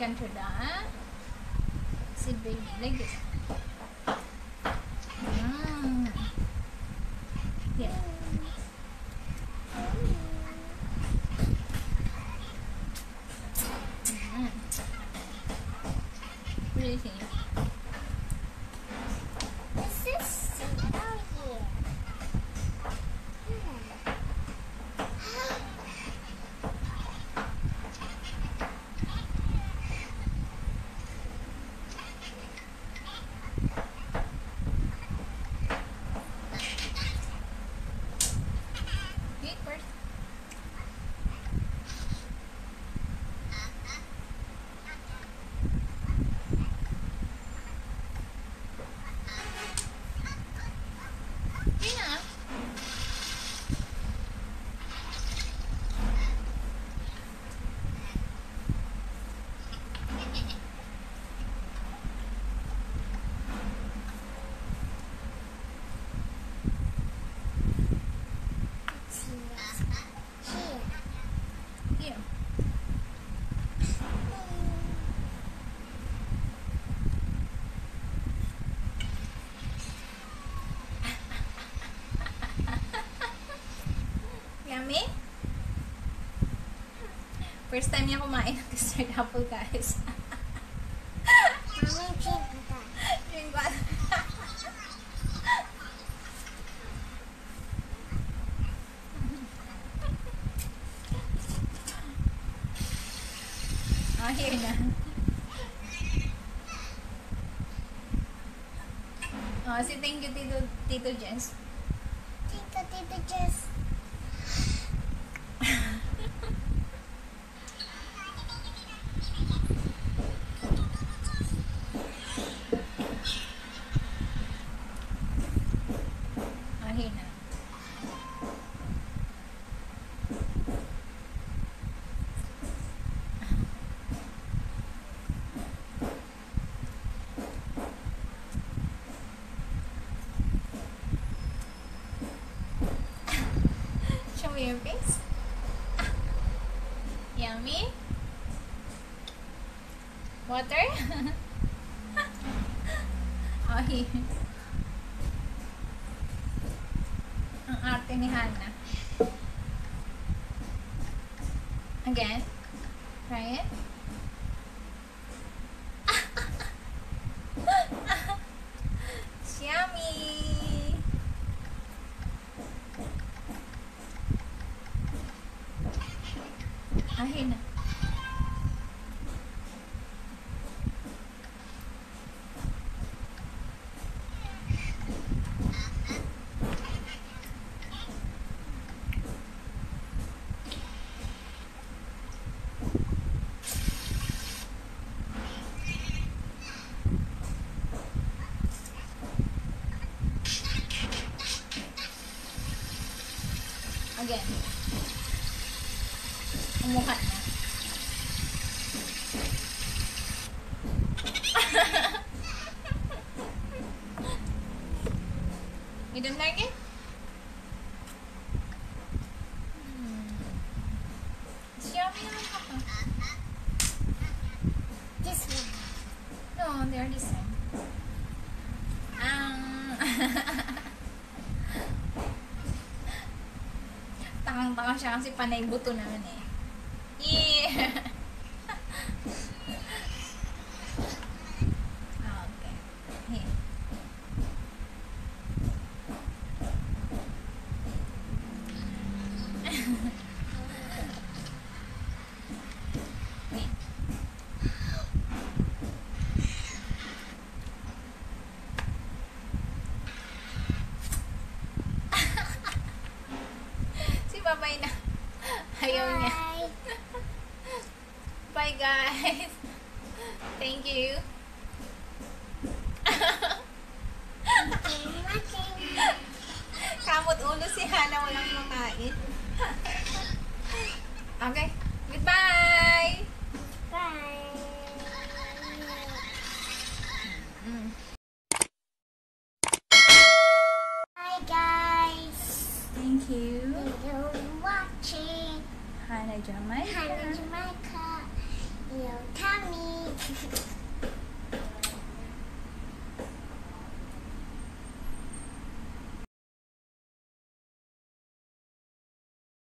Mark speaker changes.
Speaker 1: center that. See, baby, like this. Yeah. What do you think?
Speaker 2: This is snow here.
Speaker 1: Eat first. Yeah. Here. Yummy? First time niya kumain ng custard apple, guys.
Speaker 2: Mama, drink that.
Speaker 1: Drink what? Oh, here na. Oh, say thank you, Tito Jess.
Speaker 2: Tito Jess.
Speaker 1: Oh, here na. Show me your face. Yummy? Water? Oh, here. Ang arte ni Hannah. Again? Try it? It's yummy! Ahin na. Again. Ang mukha niya. You don't like it? It's yummy naman, Papa.
Speaker 2: This one.
Speaker 1: No, they're the same. Tangang-tanga siya kasi panay buto naman eh. Yeah! Okay. Here. Babay na. Ayaw niya. Bye guys. Thank you. Kamot ulo si Hannah, walang makain. Okay. Goodbye.
Speaker 2: Bye. Hi guys.
Speaker 1: Thank you.
Speaker 2: You're watching
Speaker 1: Hannah Jamaica.
Speaker 2: Hannah Jamaica. Your tummy.